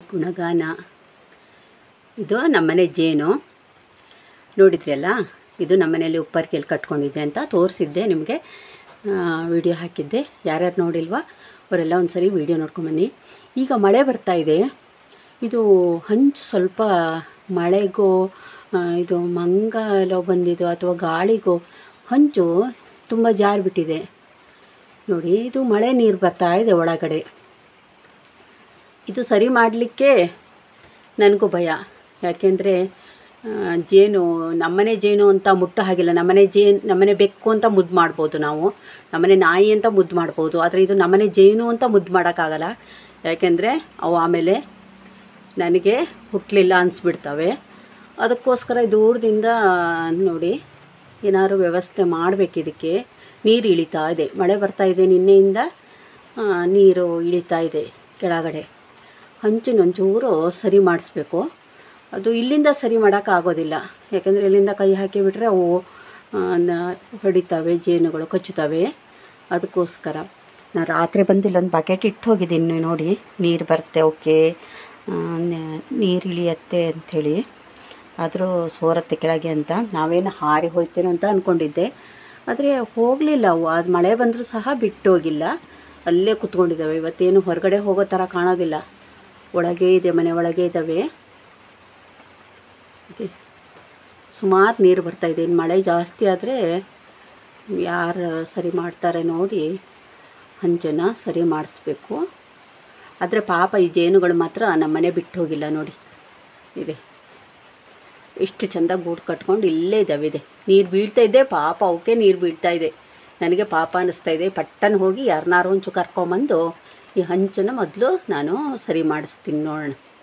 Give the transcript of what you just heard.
ಗುಣಗಾನ. ಇದು ನಮ್ಮನೆ ಜೇನು ನೋಡಿದ್ರಲ್ಲ, ಇದು ನಮ್ಮನೇಲಿ ಉಪ್ಪರಿಕೆಯಲ್ಲಿ ಕಟ್ಕೊಂಡಿದ್ದೆ ಅಂತ ತೋರಿಸಿದ್ದೆ ನಿಮಗೆ, ವಿಡಿಯೋ ಹಾಕಿದ್ದೆ. ಯಾರ್ಯಾರು ನೋಡಿಲ್ವಾ ಅವರೆಲ್ಲ ಒಂದು ಸರಿ ವಿಡಿಯೋ ನೋಡ್ಕೊಂಬನ್ನಿ. ಈಗ ಮಳೆ ಬರ್ತಾಯಿದೆ, ಇದು ಹಂಚು ಸ್ವಲ್ಪ ಮಳೆಗೋ ಇದು ಮಂಗಲೋ ಬಂದಿದ್ದು ಅಥವಾ ಗಾಳಿಗೋ ಹಂಚು ತುಂಬ ಜಾರಿಬಿಟ್ಟಿದೆ ನೋಡಿ. ಇದು ಮಳೆ ನೀರು ಬರ್ತಾಯಿದೆ ಒಳಗಡೆ. ಇದು ಸರಿ ಮಾಡಲಿಕ್ಕೆ ನನಗೂ ಭಯ, ಯಾಕೆಂದರೆ ಜೇನು ನಮ್ಮನೆ ಜೇನು ಅಂತ ಮುಟ್ಟೋ ಹಾಗಿಲ್ಲ. ನಮ್ಮನೆ ಬೆಕ್ಕು ಅಂತ ಮುದ್ದು ಮಾಡ್ಬೋದು ನಾವು, ನಮ್ಮನೆ ನಾಯಿ ಅಂತ ಮುದ್ದು ಮಾಡ್ಬೋದು. ಆದರೆ ಇದು ನಮ್ಮನೆ ಜೇನು ಅಂತ ಮುದ್ದು ಮಾಡೋಕ್ಕಾಗಲ್ಲ, ಯಾಕೆಂದರೆ ಅವು ಆಮೇಲೆ ನನಗೆ ಹುಟ್ಟಲಿಲ್ಲ ಅನಿಸ್ಬಿಡ್ತವೆ. ಅದಕ್ಕೋಸ್ಕರ ದೂರದಿಂದ ನೋಡಿ ಏನಾದ್ರು ವ್ಯವಸ್ಥೆ ಮಾಡಬೇಕು. ಇದಕ್ಕೆ ನೀರು ಇಳಿತಾ ಇದೆ, ಮಳೆ ಬರ್ತಾಯಿದೆ, ನಿನ್ನೆಯಿಂದ ನೀರು ಇಳಿತಾ ಇದೆ ಕೆಳಗಡೆ. ಹಂಚಿನೊಂಚೂರು ಸರಿ ಮಾಡಿಸ್ಬೇಕು. ಅದು ಇಲ್ಲಿಂದ ಸರಿ ಮಾಡೋಕ್ಕಾಗೋದಿಲ್ಲ, ಯಾಕೆಂದರೆ ಇಲ್ಲಿಂದ ಕೈ ಹಾಕಿಬಿಟ್ರೆ ಅವು ಹೊಡಿತವೆ, ಜೇನುಗಳು ಕಚ್ಚುತ್ತವೆ. ಅದಕ್ಕೋಸ್ಕರ ನಾನು ರಾತ್ರಿ ಬಂದು ಇಲ್ಲೊಂದು ಬಕೆಟ್ ಇಟ್ಟು ಹೋಗಿದ್ದೀನಿ ನೋಡಿ, ನೀರು ಬರುತ್ತೆ ಓಕೆ, ನೀರು ಇಳಿಯತ್ತೆ ಅಂಥೇಳಿ. ಆದರೂ ಸೋರತ್ತೆ ಕೆಳಗೆ ಅಂತ. ನಾವೇನು ಹಾರಿ ಹೋಗ್ತೇನೋ ಅಂತ ಅಂದ್ಕೊಂಡಿದ್ದೆ, ಆದರೆ ಹೋಗಲಿಲ್ಲ ಅವು. ಅದು ಮಳೆ ಬಂದರೂ ಸಹ ಬಿಟ್ಟು ಹೋಗಿಲ್ಲ, ಅಲ್ಲೇ ಕೂತ್ಕೊಂಡಿದ್ದಾವೆ. ಇವತ್ತೇನು ಹೊರಗಡೆ ಹೋಗೋ ಥರ ಕಾಣೋದಿಲ್ಲ, ಒಳಗೆ ಇದೆ, ಮನೆ ಒಳಗೆ ಇದ್ದಾವೆ. ಸುಮಾರು ನೀರು ಬರ್ತಾಯಿದೆ. ಇನ್ನು ಮಳೆ ಜಾಸ್ತಿ ಆದರೆ ಯಾರು ಸರಿ ಮಾಡ್ತಾರೆ ನೋಡಿ, ಹಂಚನ್ನು ಸರಿ ಮಾಡಿಸ್ಬೇಕು. ಆದರೆ ಪಾಪ ಈ ಜೇನುಗಳು ಮಾತ್ರ ನಮ್ಮನೆ ಬಿಟ್ಟು ಹೋಗಿಲ್ಲ ನೋಡಿ. ಇದೆ ಎಷ್ಟು ಚೆಂದ ಗೂಡು ಕಟ್ಕೊಂಡು ಇಲ್ಲೇ ಇದ್ದಾವೆ. ಇದೆ ನೀರು ಬೀಳ್ತಾಯಿದ್ದೆ, ಪಾಪ ಅವಕ್ಕೆ ನೀರು ಬೀಳ್ತಾಯಿದೆ. ನನಗೆ ಪಾಪ ಅನ್ನಿಸ್ತಾಯಿದೆ. ಪಟ್ಟನ ಹೋಗಿ ಯಾರನ್ನಾರು ಒಂಚೂರು ಕರ್ಕೊಂಬಂದು ಈ ಹಂಚನ್ನು ಮೊದಲು ನಾನು ಸರಿ ಮಾಡಿಸ್ತೀನಿ ನೋಡೋಣ.